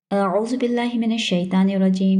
अऊज़ु बिल्लाहि मिनश्शैतानिर्रजीम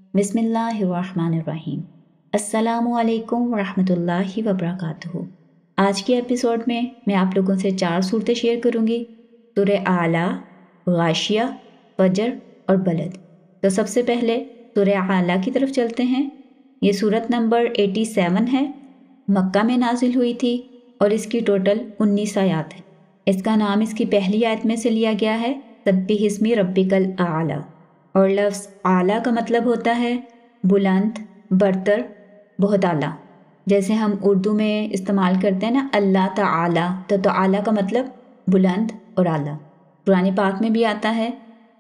बिस्मिल्लाहिर्रहमानिर्रहीम। अस्सलामु अलैकुम वरहमतुल्लाहि वबरकातुहू। आज के एपिसोड में मैं आप लोगों से 4 सूरतें शेयर करूँगी, सूरह आला, गाशिया, फजर और बलद। तो सबसे पहले सूरह आला की तरफ चलते हैं। ये सूरत नंबर 87 है, मक्का में नाजिल हुई थी और इसकी टोटल 19 आयात है। इसका नाम इसकी पहली आयत में से लिया गया है, सब्बिहिस्मि रब्बिकल आला। और लफ्ज़ आला का मतलब होता है बुलंद, बरतर, बहुत आला। जैसे हम उर्दू में इस्तेमाल करते हैं ना अल्लाह ताला, तो आला का मतलब बुलंद और आला। कुरान पाक में भी आता है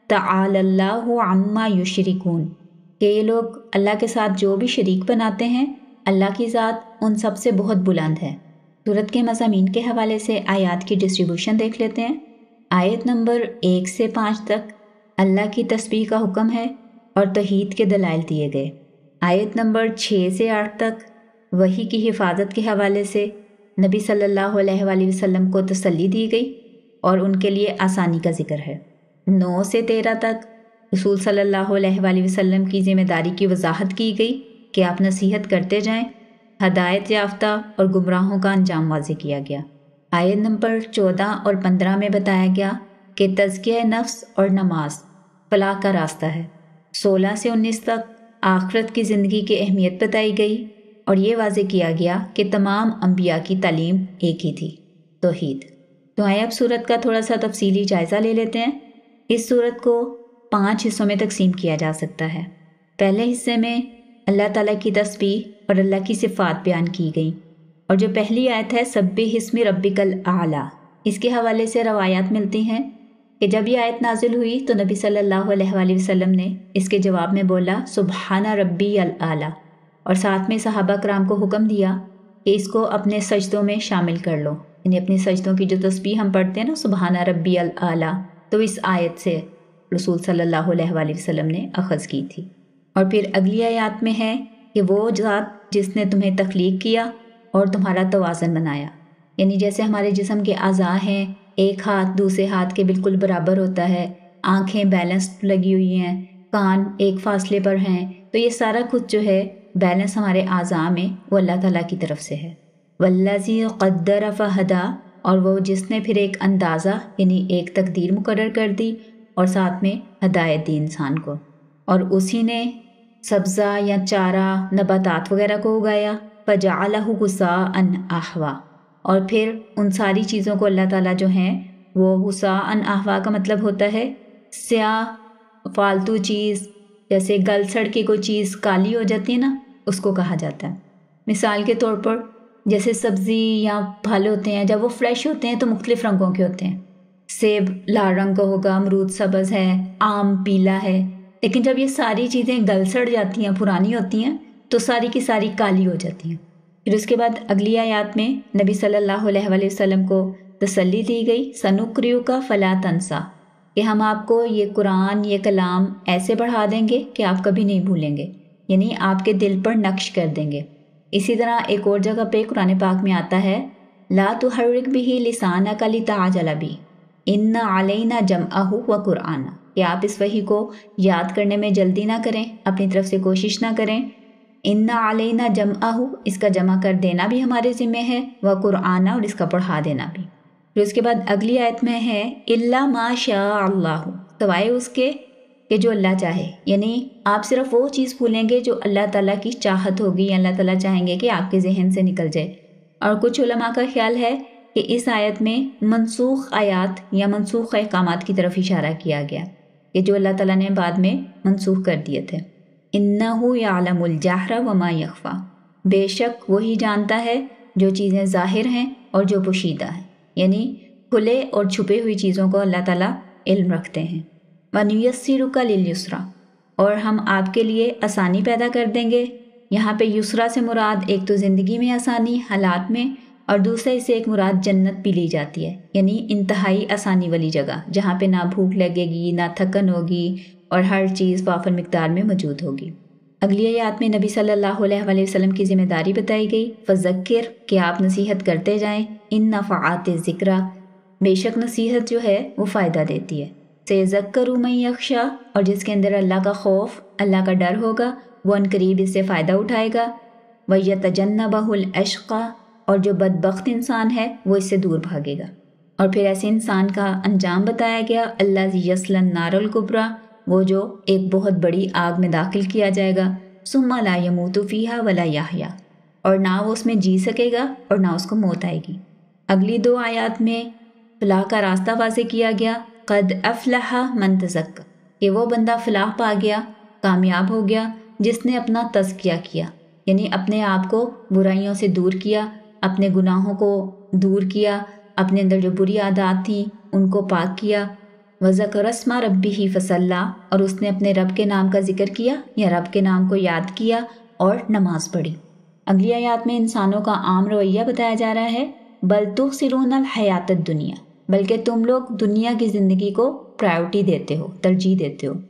ताअल्लाहु अम्मा युशरिकून, कि ये लोग अल्लाह के साथ जो भी शरीक बनाते हैं, अल्लाह की ज़ात उन सब से बहुत बुलंद है। सूरत के मज़ामीन के हवाले से आयत की डिस्ट्रीब्यूशन देख लेते हैं। आयत नंबर 1 से 5 तक अल्लाह की तस्बीह का हुक्म है और तौहीद के दलाइल दिए गए। आयत नंबर 6 से 8 तक वही की हिफाजत के हवाले से नबी सल्लल्लाहु अलैहि वसल्लम को तसल्ली दी गई और उनके लिए आसानी का जिक्र है। 9 से 13 तक रसूल सल्लल्लाहु अलैहि वसल्लम की ज़िम्मेदारी की वजाहत की गई कि आप नसीहत करते जाएं। हदायत याफ्ता और गुमराहों का अंजाम वाज़ेह किया गया। आयत नंबर 14 और 15 में बताया गया कि तज़किया नफ्स और नमाज फलाह का रास्ता है। 16 से 19 तक आखिरत की ज़िंदगी की अहमियत बताई गई और ये वाज़ेह किया गया कि तमाम अम्बिया की तालीम एक ही थी, तौहीद। तो आइए अब सूरत का थोड़ा सा तफसीली जायज़ा ले लेते हैं। इस सूरत को 5 हिस्सों में तकसीम किया जा सकता है। पहले हिस्से में अल्लाह ताला की तस्बीह और अल्लाह की सिफ़ात बयान की गई और जो पहली आयत है सब्बिहिस्मि रब्बिकल आला, इसके हवाले से रवायात मिलती हैं कि जब ये आयत नाजिल हुई तो नबी सल्लल्लाहु अलैहि वसल्लम ने इसके जवाब में बोला सुबहाना रब्बी अल आला, और साथ में सहाबा कराम को हुक्म दिया कि इसको अपने सजदों में शामिल कर लो। यानी अपनी सजदों की जो तस्बीह हम पढ़ते हैं ना सुबहाना रब्बी अल आला, तो इस आयत से रसूल सल्लल्लाहु अलैहि वसल्लम ने अखज़ की थी। और फिर अगली आयत में है कि वो ज़ात जिसने तुम्हें तख्लीक किया और तुम्हारा तवाज़न बनाया। यानी जैसे हमारे जिस्म के अज़ा हैं, एक हाथ दूसरे हाथ के बिल्कुल बराबर होता है, आँखें बैलेंस लगी हुई हैं, कान एक फासले पर हैं, तो ये सारा कुछ जो है बैलेंस हमारे अज़ा में वो अल्लाह ताला की तरफ से है। वल्लज़ी क़द्दर फ़हदा, और वो जिसने फिर एक अंदाज़ा यानी एक तकदीर मुकर्रर कर दी और साथ में हदायत दी इंसान को, और उसी ने सब्ज़ा या चारा नबातात वगैरह को उगाया। फजअलहु गुसाअन अहवा, और फिर उन सारी चीज़ों को अल्लाह ताला जो हैं वो गुसाअन अहवा का मतलब होता है स्याह फालतू चीज़, जैसे गल सड़ के कोई चीज़ काली हो जाती है ना, उसको कहा जाता है। मिसाल के तौर पर जैसे सब्ज़ी या फल होते हैं, जब वो फ्रेश होते हैं तो मुख्तलिफ़ रंगों के होते हैं। सेब लाल रंग का होगा, अमरूद सब्ज़ है, आम पीला है। लेकिन जब ये सारी चीज़ें गल सड़ जाती हैं, पुरानी होती हैं, तो सारी की सारी काली हो जाती हैं। फिर उसके बाद अगली आयत में नबी सल्लल्लाहु अलैहि वसल्लम को तसल्ली दी गई सनुक्रियु का फला तंसा, कि हम आपको ये कुरान, ये कलाम ऐसे पढ़ा देंगे कि आप कभी नहीं भूलेंगे, यानी आपके दिल पर नक्श कर देंगे। इसी तरह एक और जगह पे कुरान पाक में आता है ला तुहर्रिक बिही लिसानका लिताअजल बिही इन्ना अलैना जमअहु व कुराना, कि आप इस वही को याद करने में जल्दी ना करें, अपनी तरफ से कोशिश ना करें। इन्ना अलैना जमअहु, इसका जमा कर देना भी हमारे ज़िम्मे है, व कुराना, और इसका पढ़ा देना भी। फिर उसके बाद अगली आयत में है इल्ला मा शा अल्लाहु, सवाए उसके कि जो अल्लाह चाहे। यानी आप सिर्फ वो चीज़ भूलेंगे जो अल्लाह ताला की चाहत होगी या अल्लाह ताला चाहेंगे कि आपके जहन से निकल जाए। और कुछ उलमा का ख्याल है कि इस आयत में मनसूख आयात या मनसूख अहकामात की तरफ इशारा किया गया कि जो अल्लाह ताला ने बाद में मनसूख कर दिए थे। इन्नहु यअलमुल जहरा व मा यख्फा, बेशक वही जानता है जो चीज़ें ज़ाहिर हैं और जो पोशीदा हैं, यानी खुले और छुपे हुई चीज़ों को अल्लाह ताला इल्म रखते हैं। वनुयस्सिरुका लिल-युस्रा, और हम आपके लिए आसानी पैदा कर देंगे। यहाँ पे युस्रा से मुराद एक तो ज़िंदगी में आसानी हालात में, और दूसरे से एक मुराद जन्नत भी ली जाती है, यानी इंतहाई आसानी वाली जगह जहाँ पे ना भूख लगेगी, ना थकन होगी और हर चीज़ वाफर मिकदार में मौजूद होगी। अगली आयत में नबी सल्लल्लाहु अलैहि वसल्लम की जिम्मेदारी बताई गई फ़ज़क्किर, कि आप नसीहत करते जाएं। इन नफ़ाआत ज़िक्रा, बेशक नसीहत जो है वो फ़ायदा देती है। سَيَذَّكَّرُ مَن یخشیٰ، اور جس کے اندر اللہ کا خوف، اللہ کا ڈر ہوگا، وہ ان قریب اس سے فائدہ اٹھائے گا۔ وَيَتَجَنَّبَهُ الْأَشْقَى، اور جو بدبخت انسان ہے وہ اس سے دور بھاگے گا۔ اور پھر ایسے انسان کا انجام بتایا گیا، الَّذِي يَصْلَى النَّارَ الْكُبْرَى، وہ جو ایک بہت بڑی آگ میں داخل کیا جائے گا، ثُمَّ لَا يَمُوتُ فِيهَا وَلَا يَحْيَىٰ، اور نہ وہ اس میں جی سکے گا اور نہ اس کو موت آئے گی۔ اگلی 2 آیات میں فلاح کا راستہ واضح کیا گیا، قد افلح من تزکا، کہ وہ بندہ فلاح پا گیا، کامیاب ہو گیا جس نے اپنا تزکیہ کیا، یعنی اپنے آپ کو برائیوں سے دور کیا، اپنے گناہوں کو دور کیا، اپنے اندر جو بری عادات تھیں ان کو پاک کیا۔ وذکر اسم ربہ فصلی، اور اس نے اپنے رب کے نام کا ذکر کیا یا رب کے نام کو یاد کیا اور نماز پڑھی۔ اگلی آیات میں انسانوں کا عام رویہ بتایا جا رہا ہے، بل تؤثرون الحیات الدنیا، بلکہ تم لوگ دنیا کی زندگی کو پرائیورٹی دیتے ہو، ترجیح دیتے ہو۔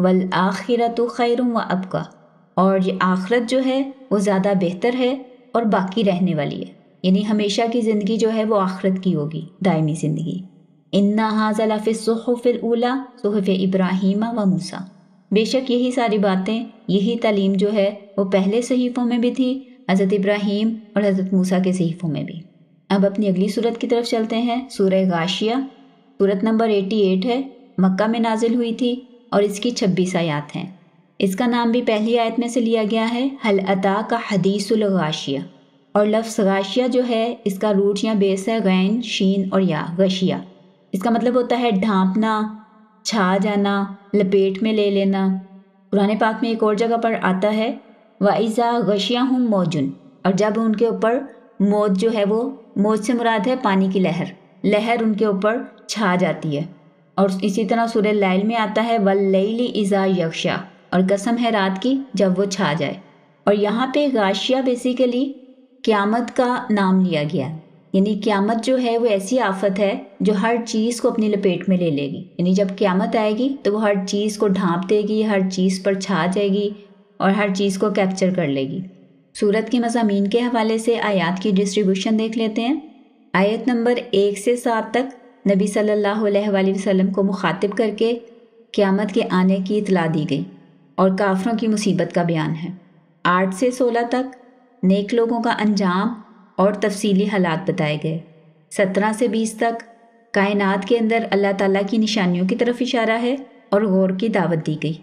والآخرۃ خیر وابقیٰ، اور یہ آخرت جو ہے وہ زیادہ بہتر ہے اور باقی رہنے والی ہے، یعنی ہمیشہ کی زندگی جو ہے وہ آخرت کی ہوگی، دائمی زندگی۔ ان ھذا لفی الصحف الاولی صحف ابراہیم و موسیٰ، بے شک یہی ساری باتیں، یہی تعلیم جو ہے وہ پہلے صحیفوں میں بھی تھی، حضرت ابراہیم اور حضرت موسیٰ کے صحیفوں میں بھی۔ اب اپنی اگلی صورت کی طرف چلتے ہیں، سورہ غاشیہ، صورت نمبر 88 ہے، مکہ میں نازل ہوئی تھی اور اس کی 26 آیات ہیں۔ اس کا نام بھی پہلی آیت میں سے لیا گیا ہے، هل اتاک حدیث الغاشیہ، اور لفظ غاشیہ جو ہے اس کا روٹ یا بیس ہے غین، شین اور یا، غشیہ۔ اس کا مطلب ہوتا ہے ڈھانپنا، چھا جانا، لپیٹ میں لے لینا۔ قرآن پاک میں ایک اور جگہ پر آتا ہے وَإِذَا غَشِيَهُم مَوْجٌ، اور جب ان کے اوپر موج جو ہے، وہ موج سے مراد ہے پانی کی لہر، لہر ان کے اوپر چھا جاتی ہے۔ اور اسی طرح سورہ لیل میں آتا ہے وَاللَّيْلِ إِذَا يَغْشَىٰ، اور قسم ہے رات کی جب وہ چھا جائے۔ اور یہاں پہ غاشیہ بیسیکلی قیامت کا نام لیا گیا، یعنی قیامت جو ہے وہ ایسی آفت ہے جو ہر چیز کو اپنی لپیٹ میں لے لے گی، یعنی جب قیامت آئے گی تو وہ ہر چیز کو ڈھانپ دے گی، ہر چیز پر چھا جائے گی اور ہر چیز کو کیپچر کر لے گی۔ سورت کے مضامین کے حوالے سے آیات کی ڈسٹریبیوشن دیکھ لیتے ہیں۔ آیت نمبر 1 سے 7 تک نبی صلی اللہ علیہ وآلہ وسلم کو مخاطب کر کے قیامت کے آنے کی اطلاع دی گئی اور کافروں کی مصیبت کا بیان ہے۔ 8 سے 16 تک نیک لوگوں کا انجام اور تفصیلی حالات بتائے گئے۔ 17 سے 20 تک کائنات کے اندر اللہ تعالیٰ کی نشانیوں کی طرف اشارہ ہے اور غور کی دعوت دی گئی۔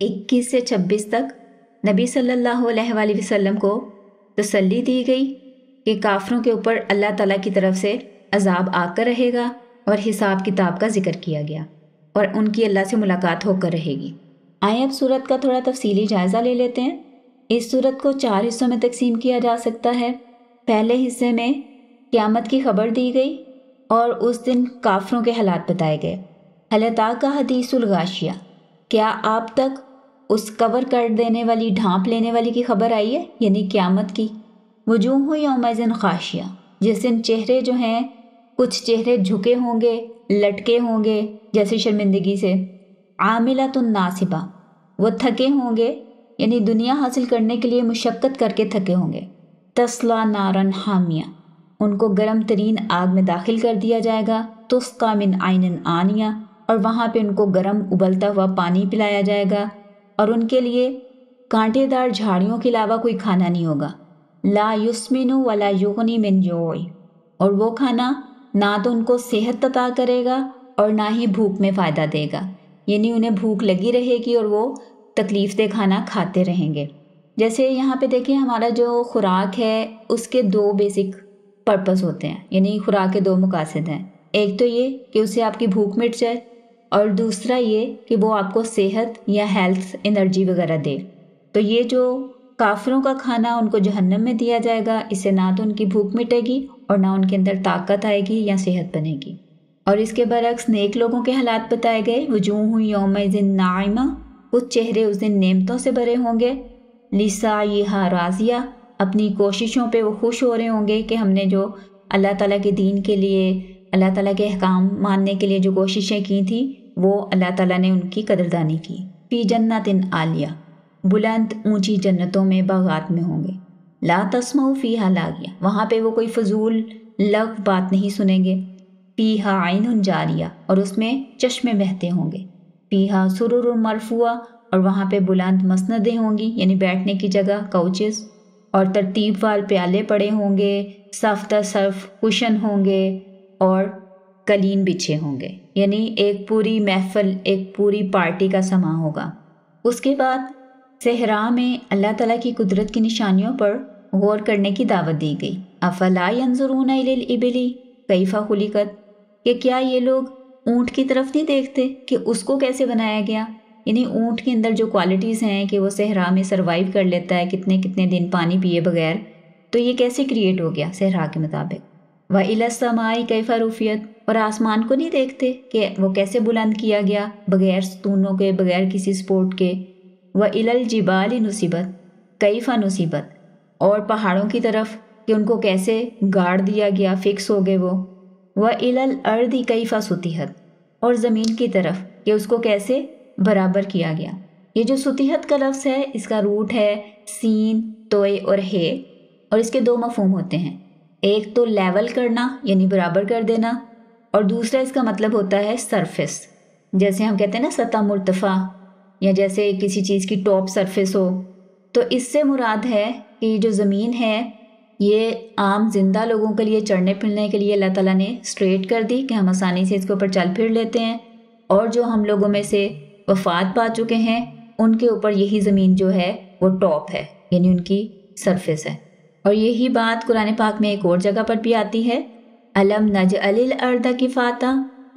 21 سے 26 تک نبی صلی اللہ علیہ وآلہ وسلم کو تسلی دی گئی کہ کافروں کے اوپر اللہ تعالیٰ کی طرف سے عذاب آ کر رہے گا، اور حساب کتاب کا ذکر کیا گیا اور ان کی اللہ سے ملاقات ہو کر رہے گی۔ آئیں اب سورت کا تھوڑا تفصیلی جائزہ لے لیتے ہیں۔ اس سورت کو 4 حصوں میں تقسیم کیا جا سکتا ہے۔ پہلے حصے میں قیامت کی خبر دی گئی اور اس دن کافروں کے حالات بتائے گئے۔ هل اتاک حدیث الغاشیہ، کیا آپ تک اس کور کر دینے والی، ڈھانپ لینے والی کی خبر آئی ہے، یعنی قیامت کی۔ وجوہ یومئذ خاشیہ، جس دن چہرے جو ہیں، کچھ چہرے جھکے ہوں گے، لٹکے ہوں گے جیسے شرمندگی سے۔ عاملۃ ناصبہ، وہ تھکے ہوں گے، یعنی دنیا حاصل کرنے کے لیے مشقت کر کے تھکے ہوں گے۔ تسلا نارن حامیہ، ان کو گرم ترین آگ میں داخل کر دیا جائے گا۔ تسقی من عین آنیہ، اور وہاں پہ ان کو گرم ابلتا ہوا پانی پلایا جائے گا، اور ان کے لیے کانٹے دار جھاڑیوں کے علاوہ کوئی کھانا نہیں ہوگا۔ لا یسمن ولا یغنی من جوع، اور وہ کھانا نہ تو ان کو صحت عطا کرے گا اور نہ ہی بھوک میں فائدہ دے گا، یعنی انہیں بھوک لگی رہے گی اور وہ تکلیف دہ کھانا کھاتے رہیں گے۔ جیسے یہاں پہ دیکھیں، ہمارا جو خوراک ہے اس کے 2 بیسک پرپس ہوتے ہیں، یعنی خوراک کے 2 مقاصد ہیں۔ ایک تو یہ کہ اس سے آپ کی بھوک مٹ جائے، اور دوسرا یہ کہ وہ آپ کو صحت یا ہیلتھ، انرجی وغیرہ دے۔ تو یہ جو کافروں کا کھانا ان کو جہنم میں دیا جائے گا، اس سے نہ تو ان کی بھوک مٹے گی اور نہ ان کے اندر طاقت آئے گی یا صحت بنے گی۔ اور اس کے برعکس نیک لوگوں کے حالات بتائے گئے، وجوہ یومئذ ناعمہ، کچھ چہرے اس دن نعمتوں سے بھرے ہوں گے۔ لسعیہا راضیہ، اپنی کوششوں پہ وہ خوش ہو رہے ہوں گے کہ ہم نے جو اللہ تعالیٰ کے دین کے لیے، اللہ تعالیٰ کے احکام ماننے کے لیے جو کوششیں کی تھیں، وہ اللہ تعالیٰ نے ان کی قدردانی کی۔ فی جنت عالیہ، بلند اونچی جنتوں میں، باغات میں ہوں گے۔ لا تسمعوا فیہا لاغیہ، وہاں پہ وہ کوئی فضول لغو بات نہیں سنیں گے۔ فیہا عین جاریہ، اور اس میں چشمے بہتے ہوں گے، فیہا سرر مرفوعہ، اور وہاں پہ بلند مسندیں ہوں گی یعنی بیٹھنے کی جگہ، کوچز، اور ترتیب وار پیالے پڑے ہوں گے، صف در صف کشن ہوں گے، اور قلین بچھے ہوں گے، یعنی ایک پوری محفل، ایک پوری پارٹی کا سماں ہوگا۔ اس کے بعد صحرا میں اللہ تعالیٰ کی قدرت کی نشانیوں پر غور کرنے کی دعوت دی گئی۔ افلا ینظرون الی الابل کیف خلقت، کہ کیا یہ لوگ اونٹ کی طرف نہیں دیکھتے کہ اس کو کیسے بنایا گیا، یعنی اونٹ کے اندر جو کوالٹیز ہیں کہ وہ صحرا میں سروائیو کر لیتا ہے کتنے کتنے دن پانی پیے بغیر، تو یہ کیسے کریٹ ہو گیا صحرا کے مطابق۔ وَإِلَى السَّمَاءِ كَيْفَ رُفِعَتْ، اور آسمان کو نہیں دیکھتے کہ وہ کیسے بلند کیا گیا بغیر ستونوں کے، بغیر کسی سپورٹ کے۔ وَإِلَى الْجِبَالِ نُصِبَتْ كَيْفَ نُصِبَتْ، اور پہاڑوں کی طرف کہ ان کو کیسے گاڑ دیا گیا، فکس ہو گئے وہ۔ وَإِلَى الْأَرْضِ كَيْفَ سُطِحَتْ، اور زمین کی طرف کہ اس کو کیسے برابر کیا گیا۔ یہ جو سطحت کا لفظ ہے اس کا روٹ ہے سین، توئے اور ہے، اور اس کے دو مفہوم ہوتے ہیں، ایک تو لیول کرنا یعنی برابر کر دینا، اور دوسرا اس کا مطلب ہوتا ہے سرفس، جیسے ہم کہتے ہیں نا سطح مرتفع، یا جیسے کسی چیز کی ٹاپ سرفس ہو۔ تو اس سے مراد ہے کہ یہ جو زمین ہے یہ عام زندہ لوگوں کے لیے چڑھنے پھرنے کے لیے اللہ تعالیٰ نے اسٹریٹ کر دی کہ ہم آسانی سے اس کے اوپر چل پھر لیتے ہیں، اور جو ہم لوگوں میں سے وفات پا چکے ہیں ان کے اوپر یہی زمین جو ہے وہ ٹاپ ہے، یعنی ان کی سرفس ہے۔ اور یہی بات قرآن پاک میں ایک اور جگہ پر بھی آتی ہے، الم نجعل الارض کفاتا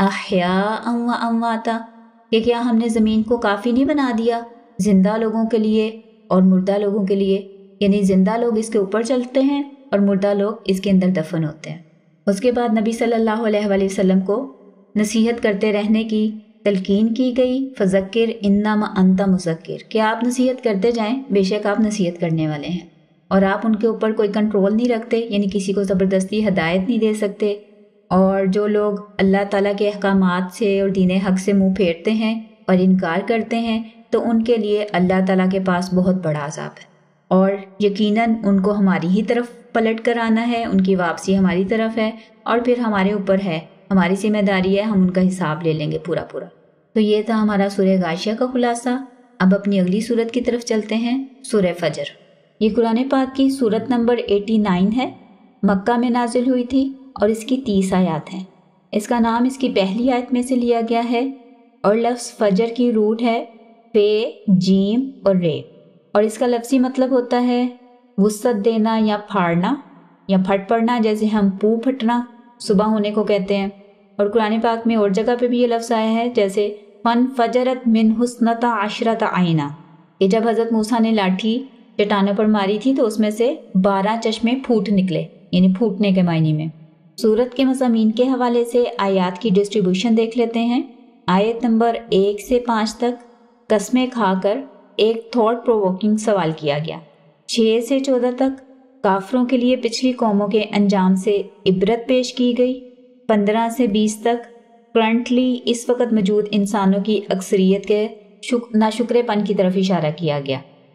احیاء و امواتا، کہ کیا ہم نے زمین کو کافی نہیں بنا دیا زندہ لوگوں کے لیے اور مردہ لوگوں کے لیے، یعنی زندہ لوگ اس کے اوپر چلتے ہیں اور مردہ لوگ اس کے اندر دفن ہوتے ہیں۔ اس کے بعد نبی صلی اللہ علیہ وآلہ وسلم کو نصیحت کرتے رہنے کی تلقین کی گئی، فذکر انما انت مذکر، کہ آپ نصیحت کرتے جائیں، بے شک آپ نصیحت کرنے والے ہیں، اور آپ ان کے اوپر کوئی کنٹرول نہیں رکھتے، یعنی کسی کو زبردستی ہدایت نہیں دے سکتے، اور جو لوگ اللہ تعالیٰ کے احکامات سے اور دین حق سے منہ پھیرتے ہیں اور انکار کرتے ہیں تو ان کے لیے اللہ تعالیٰ کے پاس بہت بڑا عذاب ہے، اور یقیناً ان کو ہماری ہی طرف پلٹ کر آنا ہے، ان کی واپسی ہماری طرف ہے، اور پھر ہمارے اوپر ہے، ہماری ذمہ داری ہے، ہم ان کا حساب لے لیں گے پورا پورا۔ تو یہ تھا ہمارا سورہ غاشیہ کا خلاصہ۔ اب اپنی اگلی سورت کی طرف چلتے ہیں، سورہ فجر۔ یہ قرآن پاک کی سورت نمبر 89 ہے، مکہ میں نازل ہوئی تھی اور اس کی 30 آیات ہیں۔ اس کا نام اس کی پہلی آیت میں سے لیا گیا ہے، اور لفظ فجر کی روٹ ہے فے، جیم اور رے، اور اس کا لفظی مطلب ہوتا ہے وسعت دینا یا پھاڑنا یا پھٹ پڑنا، جیسے ہم پو پھٹنا صبح ہونے کو کہتے ہیں۔ اور قرآن پاک میں اور جگہ پہ بھی یہ لفظ آیا ہے، جیسے فن فجرت من حسنتا عشرت عینا، کہ جب حضرت موسیٰ نے لاٹھی چٹانوں پر ماری تھی تو اس میں سے 12 چشمے پھوٹ نکلے، یعنی پھوٹنے کے معنی میں۔ سورت کے مضامین کے حوالے سے آیات کی ڈسٹریبیوشن دیکھ لیتے ہیں۔ آیت نمبر 1 سے 5 تک قسمیں کھا کر ایک تھاٹ پرووکنگ سوال کیا گیا۔ 6 سے 14 تک کافروں کے لیے پچھلی قوموں کے انجام سے عبرت پیش کی گئی۔ 15 سے 20 تک کرنٹلی اس وقت موجود انسانوں کی اکثریت کے ناشکرے پن کی طرف اشارہ کیا گیا۔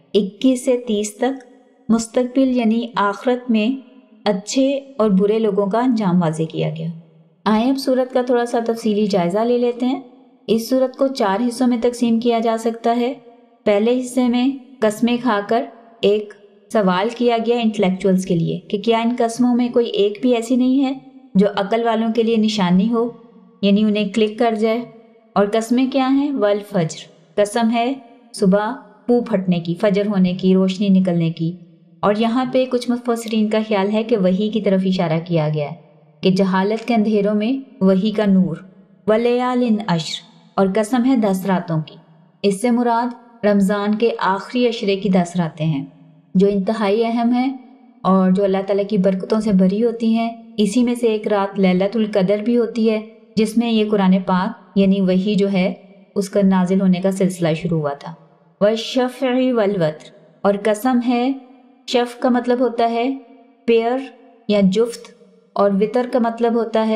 21 سے 30 تک مستقبل یعنی آخرت میں اچھے اور برے لوگوں کا انجام واضح کیا گیا۔ آئیں اب سورت کا تھوڑا سا تفصیلی جائزہ لے لیتے ہیں۔ اس سورت کو 4 حصوں میں تقسیم کیا جا سکتا ہے۔ پہلے حصے میں قسمیں کھا کر ایک سوال کیا گیا انٹلیکچوئلز کے لیے کہ کیا ان قسموں میں کوئی ایک بھی ایسی نہیں ہے جو عقل والوں کے لیے نشانی ہو، یعنی انہیں کلک کر جائے۔ اور قسمیں کیا ہیں؟ والفجر، قسم ہے صبح پو پھٹنے کی، فجر ہونے کی، روشنی نکلنے کی۔ اور یہاں پہ کچھ مفسرین کا خیال ہے کہ وحی کی طرف اشارہ کیا گیا ہے کہ جہالت کے اندھیروں میں وحی کا نور۔ ولیال عشر، اور قسم ہے 10 راتوں کی۔ اس سے مراد رمضان کے آخری عشرے کی 10 راتیں ہیں جو انتہائی اہم ہیں اور جو اللہ تعالیٰ کی برکتوں سے بھری ہوتی ہیں۔ اسی میں سے ایک رات لیلۃ القدر بھی ہوتی ہے جس میں یہ قرآن پاک یعنی وحی جو ہے اس کا نازل ہونے کا سلسلہ شروع ہوا تھا۔ والشفع والوتر، اور قسم ہے، شف کا مطلب ہوتا ہے پیئر یا جفت، اور وطر کا مطلب ہوتا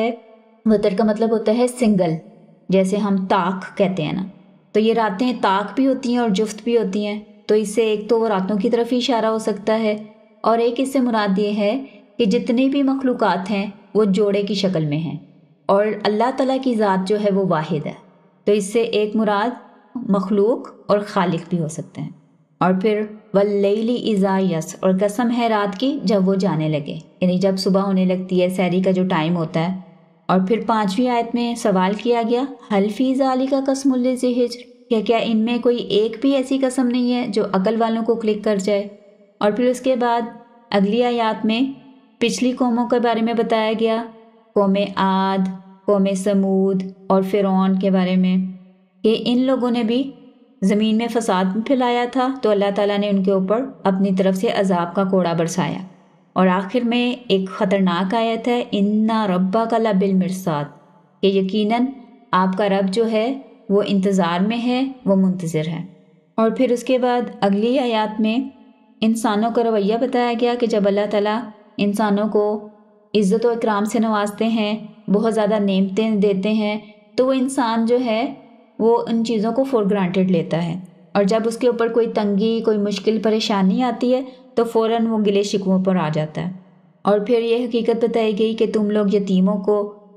ہے سنگل، جیسے ہم طاق کہتے ہیں نا، تو یہ راتیں طاق بھی ہوتی ہیں اور جفت بھی ہوتی ہیں، تو اس سے ایک تو وہ راتوں کی طرف ہی اشارہ ہو سکتا ہے، اور ایک اس سے مراد یہ ہے کہ جتنی بھی مخلوقات ہیں وہ جوڑے کی شکل میں ہیں، اور اللہ تعالیٰ کی ذات جو ہے وہ واحد ہے، تو اس سے ایک مراد مخلوق اور خالق بھی ہو سکتے ہیں۔ اور پھر واللیل اذا یس، اور قسم ہے رات کی جب وہ جانے لگے، یعنی جب صبح ہونے لگتی ہے، سحری کا جو ٹائم ہوتا ہے۔ اور پھر 5ویں آیت میں سوال کیا گیا حل فی ذالک قسم لذی حجر، کیا ان میں کوئی ایک بھی ایسی قسم نہیں ہے جو عقل والوں کو کلک کر جائے۔ اور پھر اس کے بعد اگلی آیات میں پچھلی قوموں کے بارے میں بتایا گیا، قوم عاد، قوم سمود اور فرعون کے بارے میں، کہ ان لوگوں نے بھی زمین میں فساد پھیلایا تھا، تو اللہ تعالیٰ نے ان کے اوپر اپنی طرف سے عذاب کا کوڑا برسایا۔ اور آخر میں ایک خطرناک آیت ہے اِنَّ رَبَّكَ لَبِالْمِرْصَادِ، کہ یقیناً آپ کا رب جو ہے وہ انتظار میں ہے، وہ منتظر ہے۔ اور پھر اس کے بعد اگلی آیات میں انسانوں کا رویہ بتایا گیا کہ جب اللہ تعالیٰ انسانوں کو عزت و اکرام سے نوازتے ہیں، بہت زیادہ نعمتیں دیتے ہیں، تو وہ انسان جو ہے وہ ان چیزوں کو فور گرانٹیڈ لیتا ہے، اور جب اس کے اوپر کوئی تنگی، کوئی مشکل پریشانی آتی ہے تو فوراً وہ گلے شکووں پر آ جاتا ہے۔ اور پھر یہ حقیقت بتائی گئی کہ تم لوگ یتیموں کو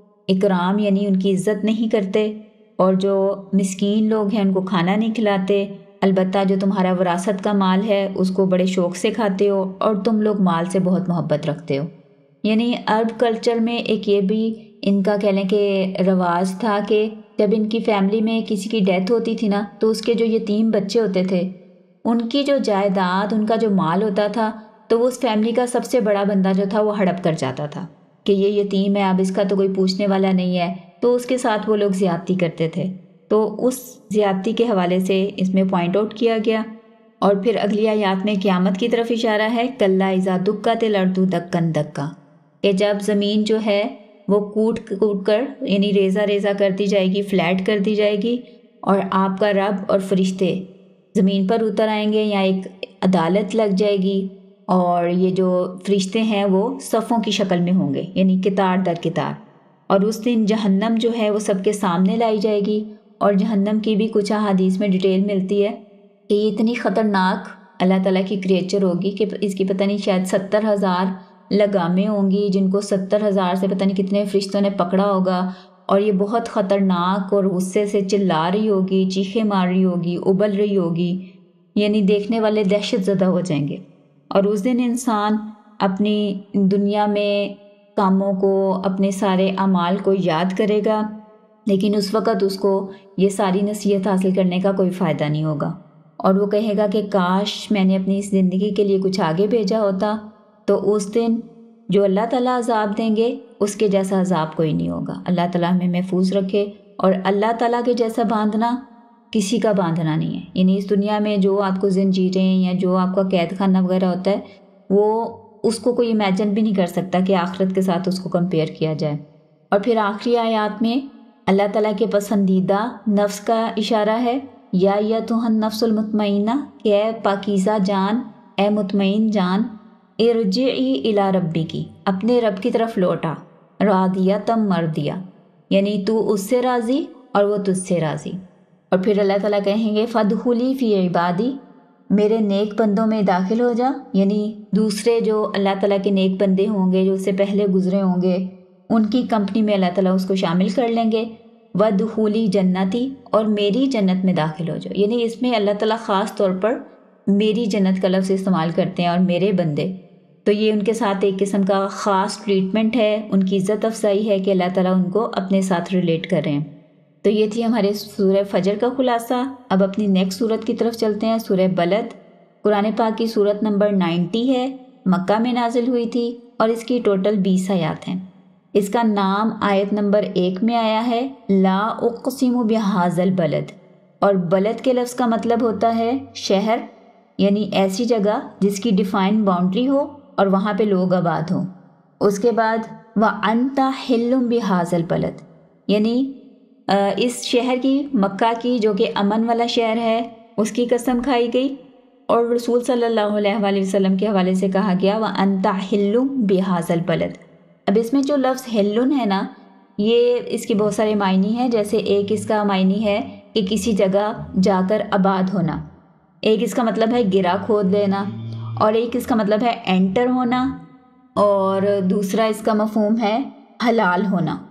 اکرام یعنی ان کی عزت نہیں کرتے، اور جو مسکین لوگ ہیں ان کو کھانا نہیں کھلاتے، البتہ جو تمہارا وراثت کا مال ہے اس کو بڑے شوق سے کھاتے ہو، اور تم لوگ مال سے بہت محبت رکھتے ہو۔ یعنی عرب کلچر میں ایک یہ بھی ان کا کہہ لیں کہ رواج تھا کہ جب ان کی فیملی میں کسی کی ڈیتھ ہوتی تھی نا، تو اس کے جو یتیم بچے ہوتے تھے ان کی جو جائیداد، ان کا جو مال ہوتا تھا، تو وہ اس فیملی کا سب سے بڑا بندہ جو تھا وہ ہڑپ کر جاتا تھا کہ یہ یتیم ہے، اب اس کا تو کوئی پوچھنے والا نہیں ہے، تو اس کے ساتھ وہ لوگ زیادتی کرتے تھے۔ تو اس زیادتی کے حوالے سے اس میں پوائنٹ آؤٹ کیا گیا۔ اور پھر اگلی آیات میں قیامت کی طرف اشارہ ہے کلا اذا دکت الارض دکن دکا، کہ جب زمین جو ہے وہ کوٹ کوٹ کر یعنی ریزہ ریزہ کرتی جائے گی، فلیٹ کر دی جائے گی، اور آپ کا رب اور فرشتے زمین پر اتر آئیں گے، یا ایک عدالت لگ جائے گی، اور یہ جو فرشتے ہیں وہ صفوں کی شکل میں ہوں گے، یعنی قطار در قطار۔ اور اس دن جہنم جو ہے وہ سب کے سامنے لائی جائے گی، اور جہنم کی بھی کچھ احادیث میں ڈیٹیل ملتی ہے کہ یہ اتنی خطرناک اللہ تعالیٰ کی کریچر ہوگی کہ اس کی پتہ نہیں شاید 70,000 لگامیں ہوں گی، جن کو 70,000 سے پتہ نہیں کتنے فرشتوں نے پکڑا ہوگا، اور یہ بہت خطرناک اور غصے سے چلا رہی ہوگی، چیخیں مار رہی ہوگی، ابل رہی ہوگی، یعنی دیکھنے والے دہشت زدہ ہو جائیں گے۔ اور اس دن انسان اپنی دنیا میں کاموں کو، اپنے سارے اعمال کو یاد کرے گا، لیکن اس وقت اس کو یہ ساری نصیحت حاصل کرنے کا کوئی فائدہ نہیں ہوگا، اور وہ کہے گا کہ کاش میں نے اپنی اس زندگی کے لیے کچھ آگے بھیجا ہوتا۔ تو اس دن جو اللہ تعالیٰ عذاب دیں گے اس کے جیسا عذاب کوئی نہیں ہوگا۔ اللہ تعالیٰ ہمیں محفوظ رکھے، اور اللہ تعالیٰ کے جیسا باندھنا کسی کا باندھنا نہیں ہے، یعنی اس دنیا میں جو آپ کو زنجیریں یا جو آپ کا قید خانہ وغیرہ ہوتا ہے وہ اس کو کوئی امیجن بھی نہیں کر سکتا کہ آخرت کے ساتھ اس کو کمپیئر کیا جائے۔ اور پھر آخری آیات میں اللہ تعالیٰ کے پسندیدہ نفس کا اشارہ ہے، یا ایتھا النفس المطمئنہ، کہ اے پاکیزہ جان، اے مطمئن جان، ارجعی الی ربک، اپنے رب کی طرف لوٹا، راضیۃ مرضیہ، یعنی تو اس سے راضی اور وہ تجھ سے راضی۔ اور پھر اللہ تعالیٰ کہیں گے فادخلی فی عبادی، میرے نیک بندوں میں داخل ہو جا، یعنی دوسرے جو اللہ تعالیٰ کے نیک بندے ہوں گے جو اس سے پہلے گزرے ہوں گے ان کی کمپنی میں اللہ تعالیٰ اس کو شامل کر لیں گے۔ وادخلی جنتی، اور میری جنت میں داخل ہو جاؤ، یعنی اس میں اللہ تعالیٰ خاص طور پر میری جنت کا لفظ استعمال کرتے ہیں، اور میرے بندے، تو یہ ان کے ساتھ ایک قسم کا خاص ٹریٹمنٹ ہے، ان کی عزت افزائی ہے کہ اللہ تعالیٰ ان کو اپنے ساتھ ریلیٹ کر رہے ہیں۔ تو یہ تھی ہمارے سورہ فجر کا خلاصہ۔ اب اپنی نیکسٹ سورت کی طرف چلتے ہیں، سورہ بلد۔ قرآن پاک کی سورت نمبر 90 ہے، مکہ میں نازل ہوئی تھی، اور اس کی ٹوٹل 20 آیات ہیں۔ اس کا نام آیت نمبر 1 میں آیا ہے لا اقسم بہذا البلد، اور بلد کے لفظ کا مطلب ہوتا ہے شہر، یعنی ایسی جگہ جس کی ڈیفائن باؤنڈری ہو اور وہاں پہ لوگ آباد ہوں۔ اس کے بعد وَأَنْتَ حِلٌّ بِهَذَا الْبَلَدِ، یعنی اس شہر کی، مکہ کی جو کہ امن والا شہر ہے، اس کی قسم کھائی گئی، اور رسول صلی اللہ علیہ وآلہ وسلم کے حوالے سے کہا گیا وَأَنْتَ حِلٌّ بِهَذَا الْبَلَدِ۔ اب اس میں جو لفظ حلٌ ہے نا، یہ اس کے بہت سارے معنی ہیں، جیسے ایک اس کا معنی ہے کہ کسی جگہ جا کر آباد ہونا، ایک اس کا مطلب ہے گرہ کھود لینا، اور ایک اس کا مطلب ہے انٹر ہونا، اور دوسرا اس کا مفہوم ہے حلال ہونا۔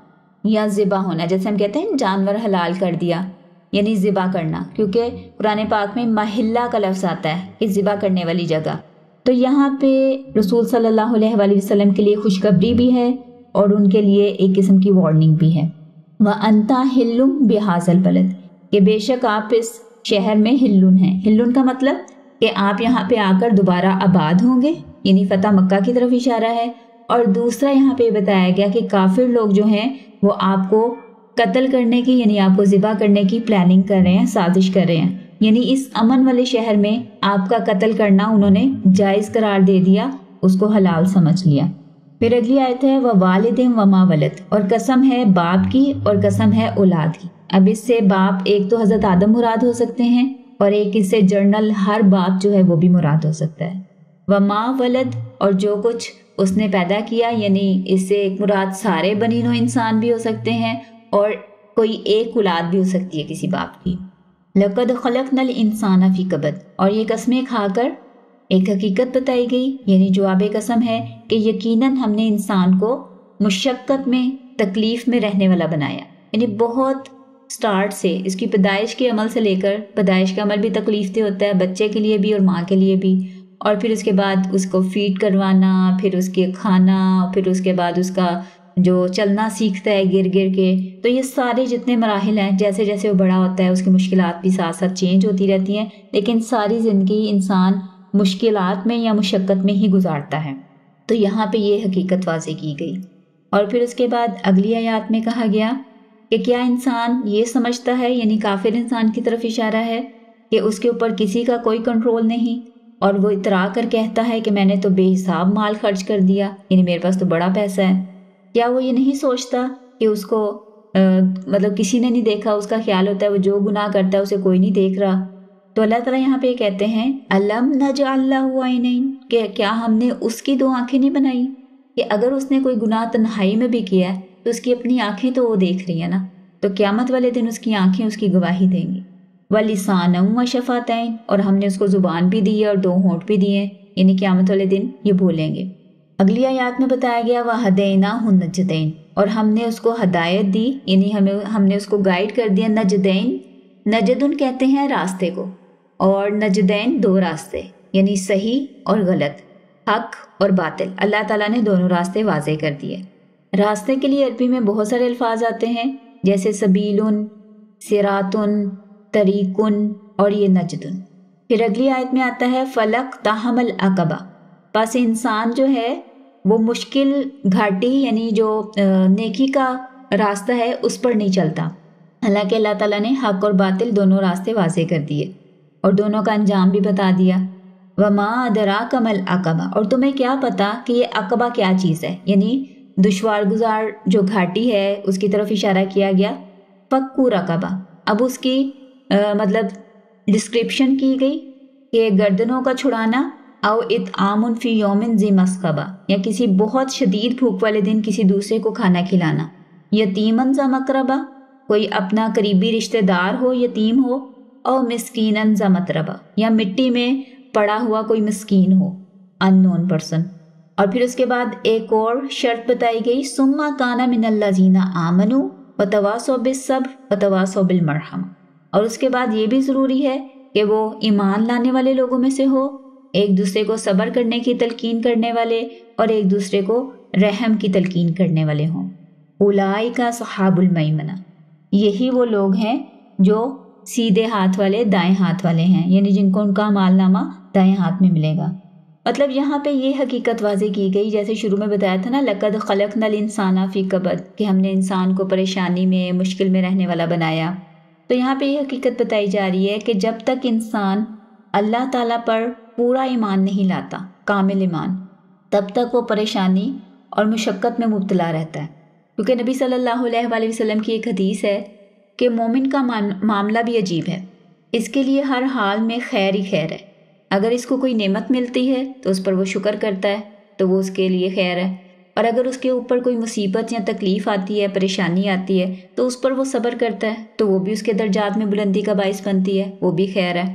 یا ذبح ہونا، جیسے ہم کہتے ہیں جانور حلال کر دیا، یعنی ذبح کرنا، کیونکہ قرآن پاک میں محلہ کا لفظ آتا ہے کہ ذبح کرنے والی جگہ۔ تو یہاں پہ رسول صلی اللہ علیہ وآلہ وسلم کے لیے خوشخبری بھی ہے اور ان کے لیے ایک قسم کی وارننگ بھی ہے۔ وَأَنْتَ حِلٌّ بِهَٰذَا الْبَلَدِ، کہ بے شک آپ اس شہر میں ہلن ہیں۔ ہلن کا مطلب کہ آپ یہاں پہ آ کر دوبارہ آباد ہوں گے، یعنی فتح مکہ کی طرف اشارہ ہے۔ اور دوسرا یہاں پہ بتایا گیا کہ کافر لوگ جو ہیں وہ آپ کو قتل کرنے کی، یعنی آپ کو ذبح کرنے کی پلاننگ کر رہے ہیں، سازش کر رہے ہیں، یعنی اس امن والے شہر میں آپ کا قتل کرنا انہوں نے جائز قرار دے دیا، اس کو حلال سمجھ لیا۔ پھر اگلی آیت ہے وَوَالِدٍ وَمَا وَلَدَ، اور قسم ہے باپ کی اور قسم ہے اولاد کی۔ اب اس سے باپ ایک تو حضرت آدم مراد ہو سکتے ہیں اور ایک اس سے جنرل ہر باپ جو ہے وہ بھی مراد ہو سکتا ہے۔ وَمَا وَلَد، اور جو کچھ اس نے پیدا کیا، یعنی اس سے ایک مراد سارے بنی نوع انسان بھی ہو سکتے ہیں اور کوئی ایک اولاد بھی ہو سکتی ہے کسی باپ کی۔ لَقَدْ خَلَقْنَا الْإِنسَانَ فِي كَبَدٍ، اور یہ قسمیں کھا کر ایک حقیقت بتائی گئی، یعنی جواب قسم ہے کہ یقیناً ہم نے انسان کو مشقت میں، تکلیف میں رہنے والا بنایا، یعنی بہت سٹارٹ سے، اس کی پیدائش کے عمل سے لے کر، پیدائش کا عمل بھی تکلیف دہ ہوتا ہے بچے کے لیے بھی اور ماں کے لیے بھی، اور پھر اس کے بعد اس کو فیڈ کروانا، پھر اس کے کھانا، پھر اس کے بعد اس کا جو چلنا سیکھتا ہے گر گر کے، تو یہ سارے جتنے مراحل ہیں، جیسے جیسے وہ بڑا ہوتا ہے اس کی مشکلات بھی ساتھ ساتھ چینج ہوتی رہتی ہیں، لیکن ساری زندگی انسان مشکلات میں یا مشقت میں ہی گزارتا ہے۔ تو یہاں پہ یہ حقیقت واضح کی گئی۔ اور پھر اس کے بعد اگلی آیات میں کہا گیا کہ کیا انسان یہ سمجھتا ہے، یعنی کافر انسان کی طرف اشارہ ہے، کہ اس کے اوپر کسی کا کوئی کنٹرول نہیں، اور وہ اترا کر کہتا ہے کہ میں نے تو بے حساب مال خرچ کر دیا، یعنی میرے پاس تو بڑا پیسہ ہے۔ کیا وہ یہ نہیں سوچتا کہ اس کو مطلب کسی نے نہیں دیکھا، اس کا خیال ہوتا ہے وہ جو گناہ کرتا ہے اسے کوئی نہیں دیکھ رہا۔ تو اللہ تعالیٰ یہاں پہ یہ کہتے ہیں الم نجعل لہ عینین، کہ کیا ہم نے اس کی دو آنکھیں نہیں بنائی، کہ اگر اس نے کوئی گناہ تنہائی میں بھی کیا ہے تو اس کی اپنی آنکھیں تو وہ دیکھ رہی ہیں نا، تو قیامت والے دن اس کی آنکھیں اس کی گواہی دیں گی۔ وَلِسَانًا وَشَفَتَيْن، اور ہم نے اس کو زبان بھی دی ہے اور دو ہونٹ بھی دیے، یعنی قیامت والے دن یہ بولیں گے۔ اگلی آیات میں بتایا گیا وَهَدَيْنَاهُ النَّجْدَيْن، اور ہم نے اس کو ہدایت دی، یعنی ہم نے اس کو گائیڈ کر دیا۔ نجدین، نجدن کہتے ہیں راستے کو، اور نجدین دو راستے، یعنی صحیح اور غلط، حق اور باطل، اللہ تعالیٰ نے دونوں راستے واضح کر دیے۔ راستے کے لیے عربی میں بہت سارے الفاظ آتے ہیں، جیسے سبیلن، صراطن، طریقن اور یہ نجدن۔ پھر اگلی آیت میں آتا ہے فلک تحم العقبہ، پس انسان جو ہے وہ مشکل گھاٹی، یعنی جو نیکی کا راستہ ہے اس پر نہیں چلتا، حالانکہ اللہ تعالیٰ نے حق اور باطل دونوں راستے واضح کر دیے اور دونوں کا انجام بھی بتا دیا۔ وما ادراک ما العقبہ، اور تمہیں کیا پتا کہ یہ عقبہ کیا چیز ہے، یعنی دشوار گزار جو گھاٹی ہے اس کی طرف اشارہ کیا گیا۔ فکو رقبہ، اب اس کی مطلب ڈسکرپشن کی گئی کہ گردنوں کا چھڑانا، او اطعام فی یوم ذی مسغبہ، یا کسی بہت شدید بھوک والے دن کسی دوسرے کو کھانا کھلانا۔ یتیمن ذا مقربہ، کوئی اپنا قریبی رشتہ دار ہو، یتیم ہو، او مسکینن ذا متربہ، یا مٹی میں پڑا ہوا کوئی مسکین ہو، ان نون پرسن۔ اور پھر اس کے بعد ایک اور شرط بتائی گئی، ثم کان من الذین آمنوا وتواصوا بالصبر وتواصوا بالمرحمہ، اور اس کے بعد یہ بھی ضروری ہے کہ وہ ایمان لانے والے لوگوں میں سے ہو، ایک دوسرے کو صبر کرنے کی تلقین کرنے والے اور ایک دوسرے کو رحم کی تلقین کرنے والے ہوں۔ اولئک اصحاب المیمنہ، یہی وہ لوگ ہیں جو سیدھے ہاتھ والے، دائیں ہاتھ والے ہیں، یعنی جن کو ان کا اعمال نامہ دائیں ہاتھ میں ملے گا۔ مطلب یہاں پہ یہ حقیقت واضح کی گئی، جیسے شروع میں بتایا تھا نا لقد خلقنا الانسان فی کبد، کہ ہم نے انسان کو پریشانی میں، مشکل میں رہنے والا بنایا۔ تو یہاں پہ یہ حقیقت بتائی جا رہی ہے کہ جب تک انسان اللہ تعالیٰ پر پورا ایمان نہیں لاتا، کامل ایمان، تب تک وہ پریشانی اور مشقت میں مبتلا رہتا ہے، کیونکہ نبی صلی اللہ علیہ وآلہ وسلم کی ایک حدیث ہے کہ مومن کا معاملہ بھی عجیب ہے، اس کے لیے ہر حال میں خیر ہی خیر ہے۔ اگر اس کو کوئی نعمت ملتی ہے تو اس پر وہ شکر کرتا ہے تو وہ اس کے لیے خیر ہے، اور اگر اس کے اوپر کوئی مصیبت یا تکلیف آتی ہے، پریشانی آتی ہے تو اس پر وہ صبر کرتا ہے تو وہ بھی اس کے درجات میں بلندی کا باعث بنتی ہے، وہ بھی خیر ہے۔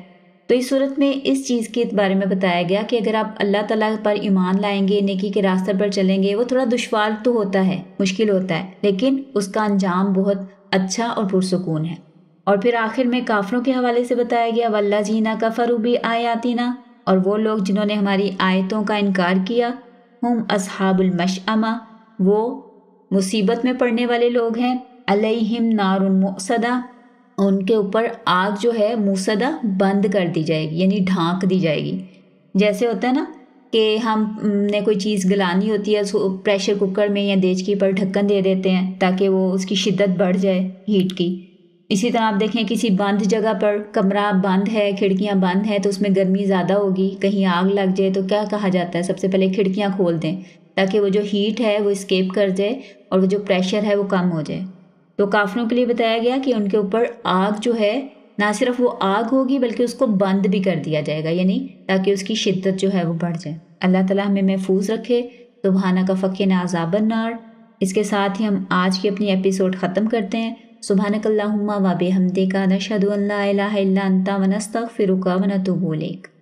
تو اس صورت میں اس چیز کے بارے میں بتایا گیا کہ اگر آپ اللہ تعالیٰ پر ایمان لائیں گے، نیکی کے راستے پر چلیں گے، وہ تھوڑا دشوار تو ہوتا ہے، مشکل ہوتا ہے، لیکن اس کا انجام بہت اچھا اور پرسکون ہے۔ اور پھر آخر میں کافروں کے حوالے سے بتایا گیا والذین کفروا بآیاتنا، اور وہ لوگ جنہوں نے ہماری آیتوں کا انکار کیا، ہم اصحاب المشأمہ، وہ مصیبت میں پڑنے والے لوگ ہیں، علیہم نار مؤصدہ، ان کے اوپر آگ جو ہے موصدہ بند کر دی جائے گی، یعنی ڈھانک دی جائے گی۔ جیسے ہوتا ہے نا کہ ہم نے کوئی چیز گلانی ہوتی ہے، پریشر کوکر میں یا دیچکی پر ڈھکن دے دیتے ہیں تاکہ وہ اس کی شدت بڑھ جائے ہیٹ کی۔ اسی طرح آپ دیکھیں کسی بند جگہ پر کمرہ بند ہے، کھڑکیاں بند ہیں، تو اس میں گرمی زیادہ ہوگی، کہیں آگ لگ جائے تو کیا کہا جاتا ہے؟ سب سے پہلے کھڑکیاں کھول دیں تاکہ وہ جو ہیٹ ہے وہ اسکیپ کر جائے اور وہ جو پریشر ہے وہ کم ہو جائے۔ تو کافروں کے لیے بتایا گیا کہ ان کے اوپر آگ جو ہے نہ صرف وہ آگ ہوگی بلکہ اس کو بند بھی کر دیا جائے گا، یعنی تاکہ اس کی شدت جو ہے وہ بڑھ جائے۔ اللہ تعالیٰ ہمیں محفوظ رکھے۔ سبحانک فقنا عذاب النار۔ اس کے ساتھ ہی ہم آج کی اپنی ایپیسوڈ ختم کرتے ہیں۔ سبحانک اللہم و بحمدک، نشہد ان لا الہ الا انت، ونستغفرک ونتوب الیک۔